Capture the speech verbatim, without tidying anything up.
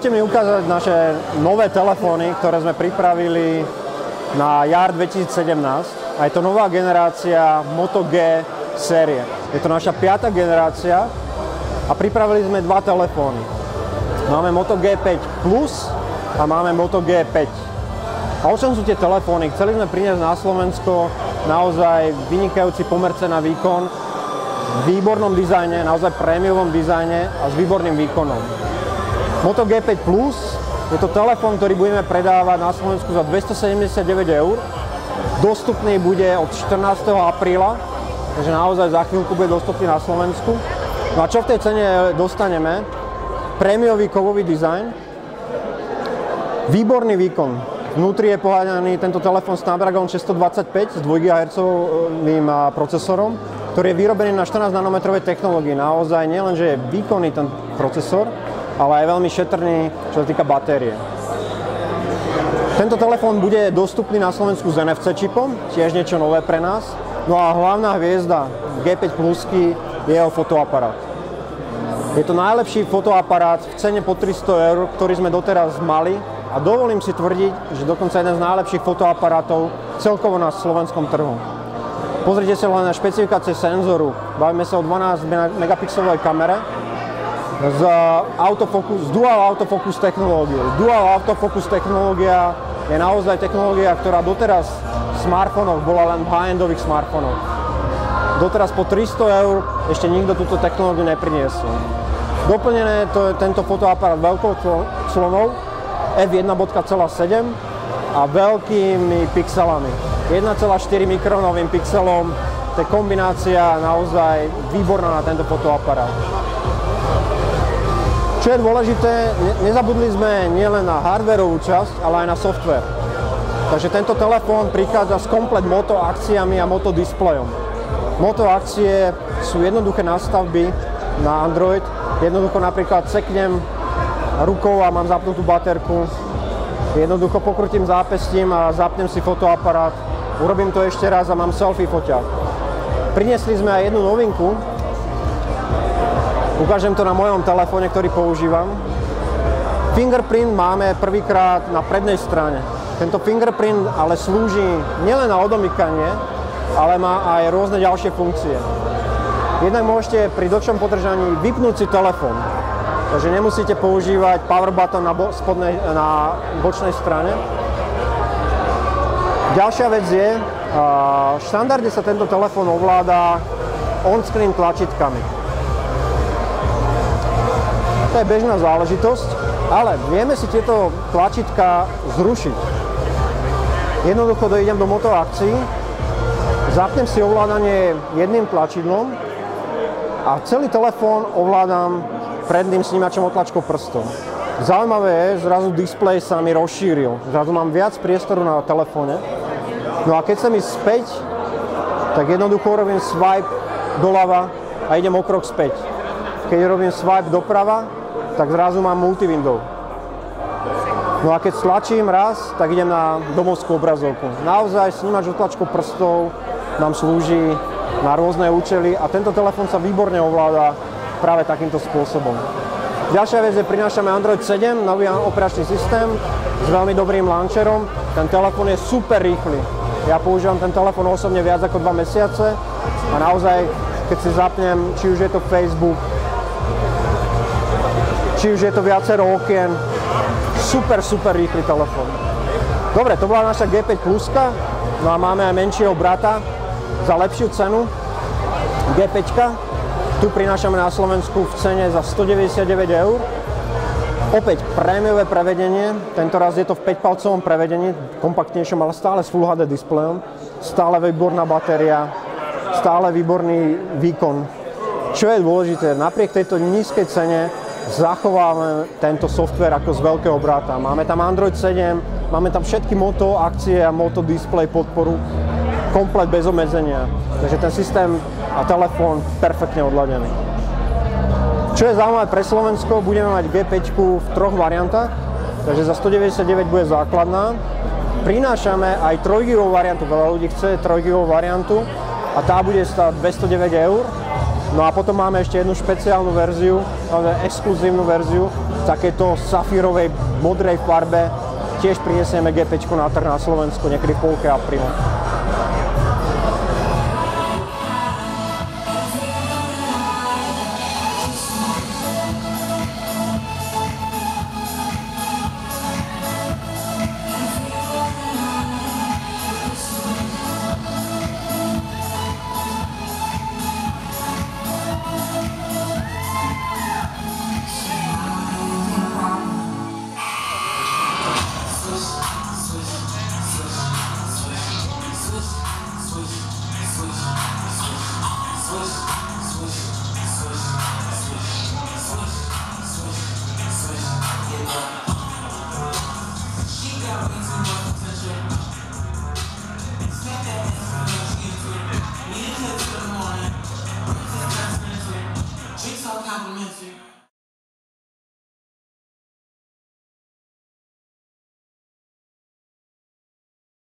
Dovolte mi ukázať naše nové telefóny, ktoré sme pripravili na jar dvetisícsedemnásť. A je to nová generácia Moto G série. Je to naša piata generácia a pripravili sme dva telefóny. Máme Moto G päť Plus a máme Moto G päť. A o čom sú tie telefóny? Chceli sme priniesť na Slovensko naozaj vynikajúci pomer cena výkon, v výbornom dizajne, naozaj prémiovom dizajne a s výborným výkonom. Moto G päť Plus je to telefón, ktorý budeme predávať na Slovensku za dvestosedemdesiatdeväť eur. Dostupný bude od štrnásteho apríla, takže naozaj za chvíľku bude dostupný na Slovensku. No a čo v tej cene dostaneme? Prémiový kovový dizajn, výborný výkon. Vnútri je poháňaný tento telefón Snapdragon šesťstodvadsaťpäť s dvoj gigahertzovým procesorom, ktorý je vyrobený na štrnásť nanometrovej technológii. Naozaj nielen, že je výkonný ten procesor, ale aj veľmi šetrný, čo sa týka batérie. Tento telefón bude dostupný na Slovensku s en ef cé čipom, tiež niečo nové pre nás. No a hlavná hviezda G päť Plusky je jeho fotoaparát. Je to najlepší fotoaparát v cene po tristo eur, ktorý sme doteraz mali a dovolím si tvrdiť, že dokonca jeden z najlepších fotoaparátov celkovo na slovenskom trhu. Pozrite sa len na špecifikácie senzoru. Bavíme sa o dvanásť megapixelovej kamere z, autofocus, z dual autofocus technológiou. Dual autofocus technológia je naozaj technológia, ktorá doteraz v smartfónoch bola len v high-endových smartfónoch. Doteraz po tristo eur ešte nikto túto technológiu nepriniesol. Doplnené to je tento fotoaparát veľkou clonou ef jeden bodka sedem a veľkými pixelami. jeden celá štyri mikronovým pixelom, to je kombinácia naozaj výborná na tento fotoaparát. Čo je dôležité, nezabudli sme nielen na hardwareovú časť, ale aj na software. Takže tento telefón prichádza s komplet moto akciami a moto displejom. Moto akcie sú jednoduché nastavby na Android. Jednoducho napríklad ceknem rukou a mám zapnutú baterku. Jednoducho pokrutím zápestím a zapnem si fotoaparát. Urobím to ešte raz a mám selfie foťák. Priniesli sme aj jednu novinku. Ukážem to na mojom telefóne, ktorý používam. Fingerprint máme prvýkrát na prednej strane. Tento fingerprint ale slúži nielen na odomykanie, ale má aj rôzne ďalšie funkcie. Jednak môžete pri dlhšom podržaní vypnúť si telefón. Takže nemusíte používať power button na, bo- spodnej, na bočnej strane. Ďalšia vec je, v štandarde sa tento telefón ovláda on-screen tlačítkami. To je bežná záležitosť, ale vieme si tieto tlačítka zrušiť. Jednoducho dojdem do moto akcií, zapnem si ovládanie jedným tlačidlom a celý telefón ovládam predným snímačom otlačkou prstov. Zaujímavé je, zrazu displej sa mi rozšíril. Zrazu mám viac priestoru na telefóne. No a keď sa mi späť, tak jednoducho robím swipe doľava a idem o krok späť. Keď robím swipe doprava, tak zrazu mám multi-window. No a keď stlačím raz, tak idem na domovskú obrazovku. Naozaj snímač otlačkou prstov nám slúži na rôzne účely a tento telefón sa výborne ovláda práve takýmto spôsobom. Ďalšia vec je, prinášame Android sedem, nový operačný systém s veľmi dobrým launcherom. Ten telefón je super rýchly. Ja používam ten telefón osobne viac ako dva mesiace a naozaj, keď si zapnem, či už je to Facebook, či už je to viacero okien, super, super rýchly telefón. Dobre, to bola naša G päť Pluska, no a máme aj menšieho brata za lepšiu cenu, G päť. Tu prinášame na Slovensku v cene za stodeväťdesiatdeväť eur. Opäť prémiové prevedenie, tento raz je to v päťpalcovom prevedení, kompaktnejšom, ale stále s Full há dé displejom. Stále výborná batéria, stále výborný výkon. Čo je dôležité, napriek tejto nízkej cene zachováme tento software ako z veľkého brata. Máme tam Android sedem, máme tam všetky moto akcie a moto display podporu, komplet bez obmedzenia. Takže ten systém a telefón perfektne odladený. Čo je zaujímavé pre Slovensko, budeme mať G päť v troch variantách, takže za stodeväťdesiatdeväť bude základná. Prinášame aj tri gigabajtové variantu, veľa ľudí chce tri gigabajtové variantu a tá bude stáť dvestodeväť eur. No a potom máme ešte jednu špeciálnu verziu, exkluzívnu verziu v takéto safírovej modrej farbe. Tiež prinesieme GPčko na trh na Slovensku, niekedy v polke apríla. Drinks all complimentary.